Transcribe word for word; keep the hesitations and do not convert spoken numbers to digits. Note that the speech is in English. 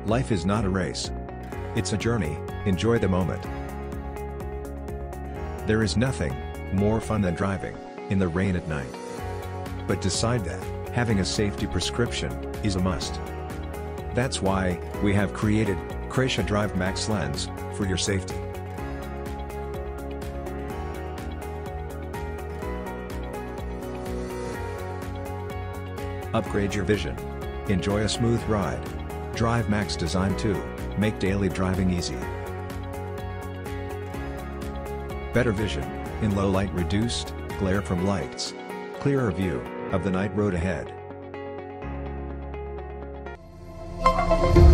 Life is not a race. It's a journey, enjoy the moment. There is nothing more fun than driving in the rain at night. But decide that having a safety prescription is a must. That's why we have created Cracia DriveMax lens for your safety. Upgrade your vision. Enjoy a smooth ride. DriveMax designed to make daily driving easy. Better vision in low light, reduced glare from lights. Clearer view of the night road ahead.